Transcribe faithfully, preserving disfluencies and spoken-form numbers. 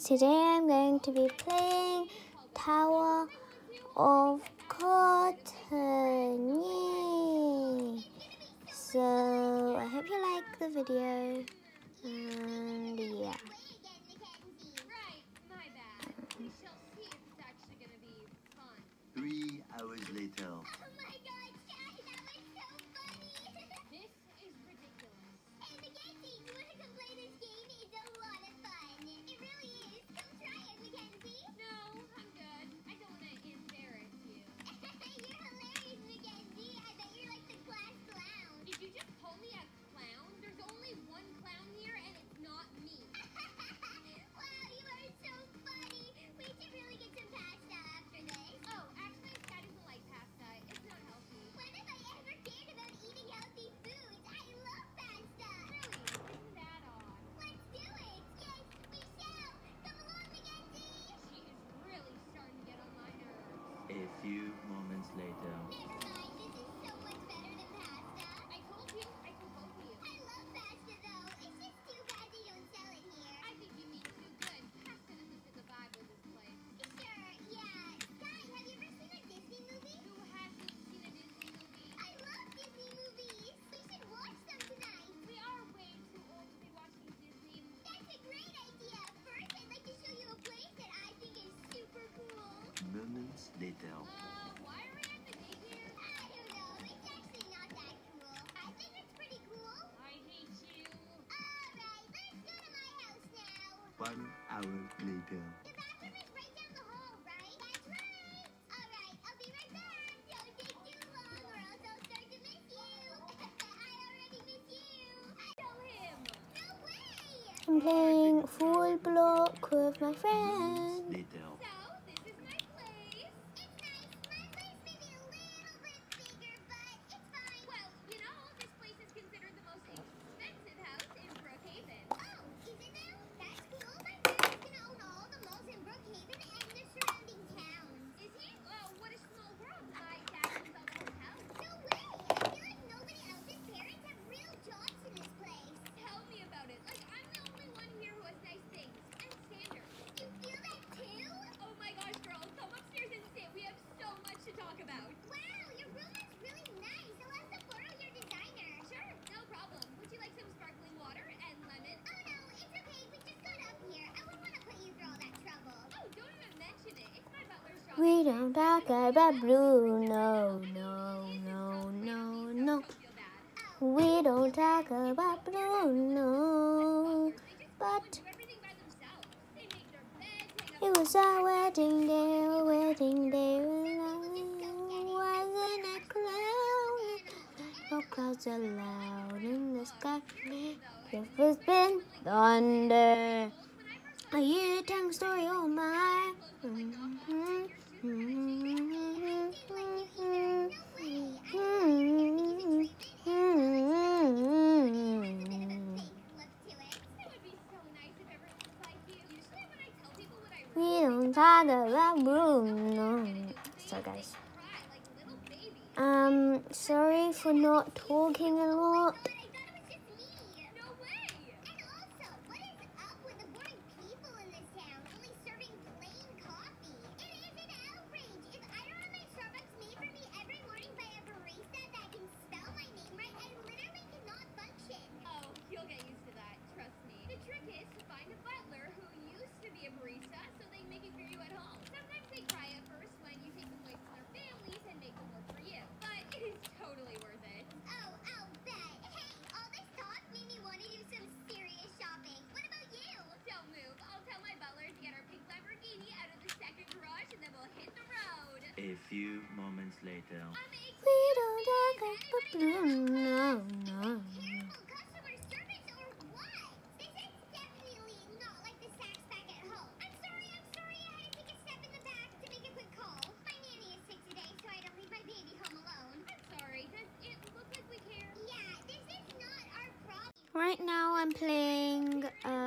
Today I'm going to be playing Tower of Cotton. Yay! So I hope you like the video, and yeah. Three hours later. A few moments later. Never mind, this is so much better than pasta. I told you, I told both of you. I love pasta though. It's just too bad they don't sell it here. I think you mean too good. Pasta doesn't fit the vibe of this place. Sure, yeah. Sky, have you ever seen a Disney movie? Who hasn't seen a Disney movie? I love Disney movies. We should watch them tonight. We are way too old to be watching Disney. That's a great idea. First, I'd like to show you a place that I think is super cool. Moments later. Uh, why are we at the daycare? I don't know. It's actually not that cool. I think it's pretty cool. I hate you. Alright, let's go to my house now. One hour later. The bathroom is right down the hall, right? That's right. Alright, I'll be right back. Don't take too long or else I'll start to miss you. I already miss you. I know him. No way. I'm playing full block with my friends. Later. We don't talk about blue, no, no, no, no, no. We don't talk about blue, no. But it was our wedding day, our wedding day. Wasn't it cloudy? No clouds allowed in the sky. If it's been thunder, a year tongue story, oh my. Mm-hmm. We don't talk about Bruno. So guys, um, sorry for not talking a lot. A few moments later. We don't talk about blue, no, no. Customer service or what? This is definitely not like the Saks back at home. I'm sorry, I'm sorry. I had to take a step in the back to make a quick call. My nanny is sick today, so I don't leave my baby home alone. I'm sorry. Does it look like we care? Yeah, this is not our problem. Right now I'm playing uh